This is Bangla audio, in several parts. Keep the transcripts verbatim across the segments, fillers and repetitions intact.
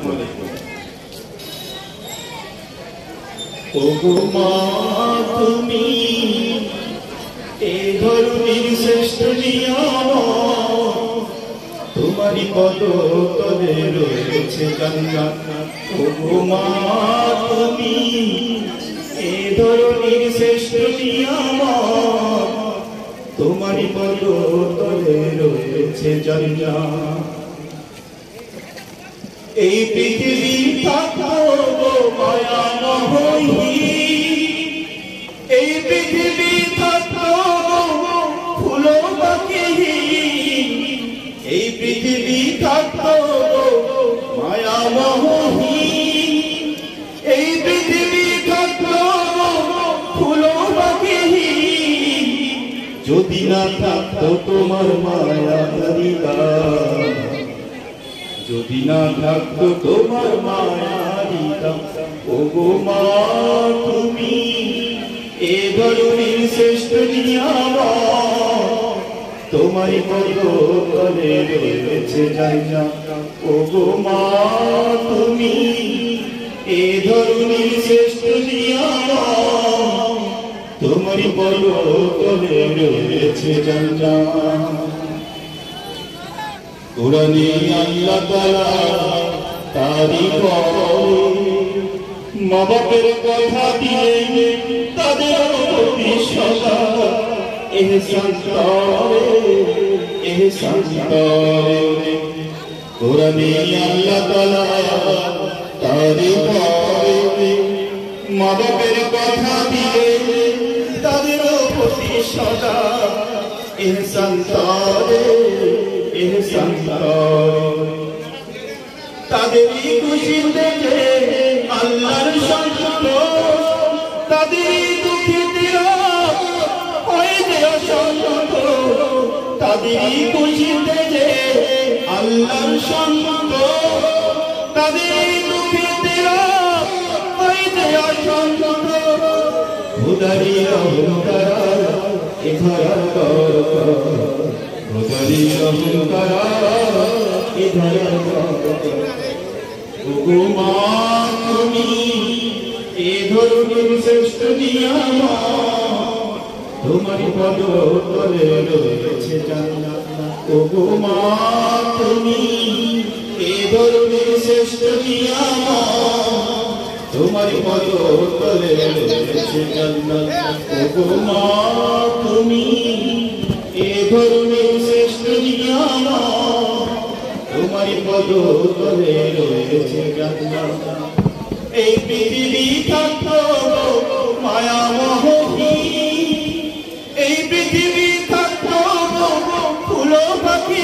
ওগো মা তুমি এই ধরনের শ্রেষ্ঠ নিয়ামত, তোমারই পদ তলে রয়েছে জান্নাত। ওগো মা তুমি এই ধরনের শ্রেষ্ঠ নিয়ামত, তোমারই পদ তলে রয়েছে জান্নাত। এই পৃথিবী থাকবো মায়া নহই, এই পৃথিবী থাকবো ফুল পাখি, এই পৃথিবী থাকবো মায়া নহই, এই পৃথিবী থাকবো ফুল পাখি, যদি না থাকতো তোমার মায়া হৃদয়, যদি না থাকতো তোমার মায়ারি দাম। ওগো মা তুমি এ ধরনের শ্রেষ্ঠ নিয়ামত, তোমারই পদ তলে রয়েছে জান্নাত। ওগো মা তুমি এ ধরনের শ্রেষ্ঠ নিয়ামত, তোমারই পদ তলে রয়েছে জান্নাত। কোরআনে আল্লাহ তাআলা তারই মা বাপের কথা দিয়ে তাদের প্রতি সদা ইহসান করে, ইহসান করে। কোরআনে আল্লাহ তাআলা তারই মা বাপের কথা দিয়ে তাদের প্রতি সদা ইহসান করে, ইহসান করে। তাদেরই খুশি দেখে আল্লাহর সন্তোষ, তাদেরই দুঃখিতে হয়ে যায় অসন্তোষ, তাদেরই খুশি দেখে আল্লাহর সন্তোষ, তাদেরই দুঃখিতে হয়ে যায় অসন্তোষ। খোদারি অহংকার এ ধরার দরকার, খোদারি অহংকার এ ধরার দরকার। ওগো মা তুমি এ ধরনের শ্রেষ্ঠ নিয়ামত, তোমার পদ তলে রয়েছে জান্নাত। ওগো মা তুমি এ ধরনের শ্রেষ্ঠ নিয়ামত, তোমার পদ তলে রয়েছে জান্নাত। ওগো মা তুমি এ ধরনের শ্রেষ্ঠ নিয়ামত, তোমার পদ তলে রয়েছে জান্নাত। এই পৃথিবী থাকতো মায়া মোহি, এই পৃথিবী থাকতো ফুল পাখি,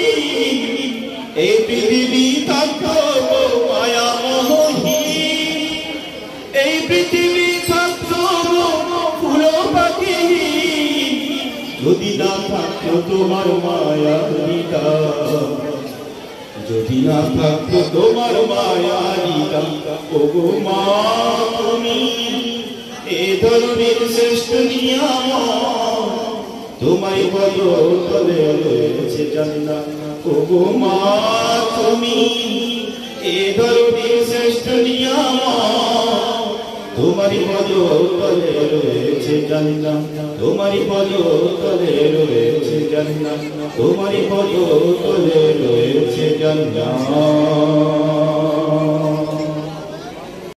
এই পৃথিবী থাকতো মায়া মোহি, এই পৃথিবী থাকতো ফুল পাখি, যদি না থাকতো তোমার মায়া হৃদয়, যদি না থাকতো তোমার মায়ারি দাম। ওগো মা তুমি এ ধরনের শ্রেষ্ঠ নিয়ামত, তোমারই পদ তলে রয়েছে জান্নাত। ওগো মা তুমি এ ধরনের শ্রেষ্ঠ নিয়ামত, তোমারই পদ তলে রয়েছে জান্নাত। তোমারই পদ তলে রয়েছে জান্নাত, তোমারই পদ তলে রয়েছে জান্নাত।